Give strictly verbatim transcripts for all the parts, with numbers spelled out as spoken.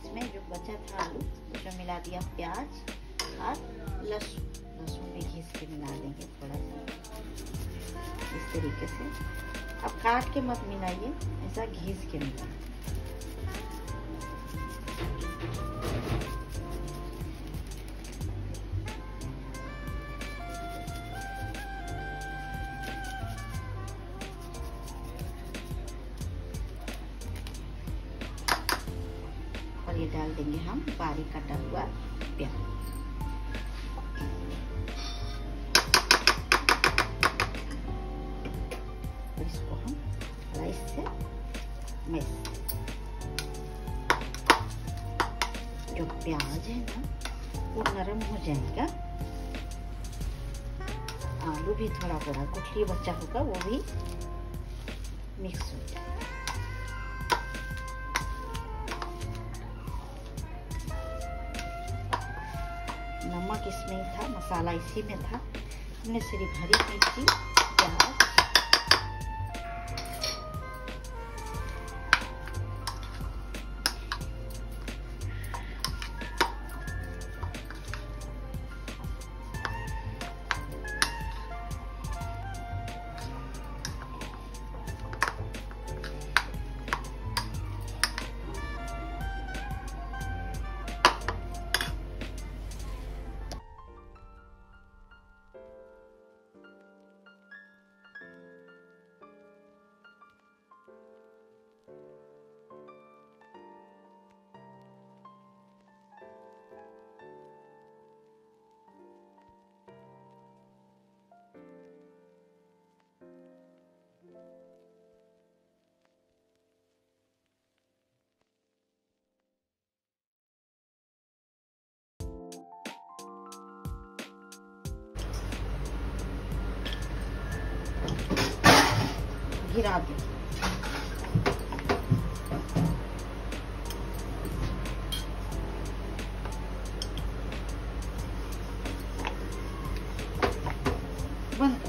इसमें जो बचा था आलू उसमें मिला दिया प्याज और लहसुन। लहसुन भी घिस के मिला देंगे थोड़ा सा इस तरीके से। अब काट के मत मिलाइए, ऐसा घिस के मिलाइए। और ये डाल देंगे हम बारीक कटा हुआ प्याज। इसको हम राइस से मिक्स। जो प्याज है ना वो नरम हो जाएगा, आलू भी थोड़ा थोड़ा गुठली बचा होगा वो भी मिक्स हो जाएगा। नमक इसमें ही था, मसाला इसी में था। हमने सिर्फ हरी मिर्ची, प्याज, गिरा दें। बंद।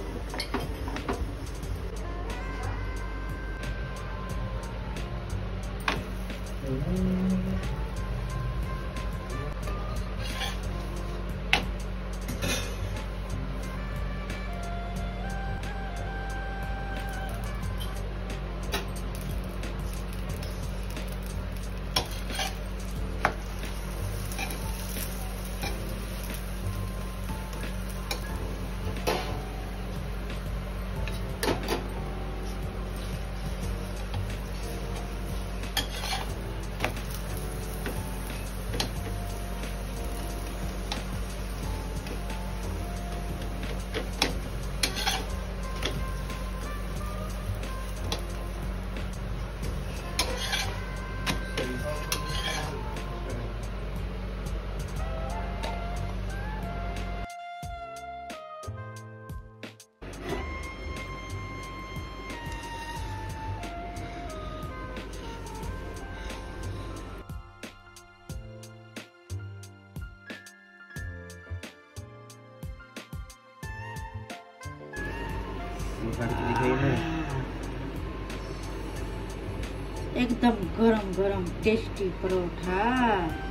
एकदम गरम गरम टेस्टी परोठा।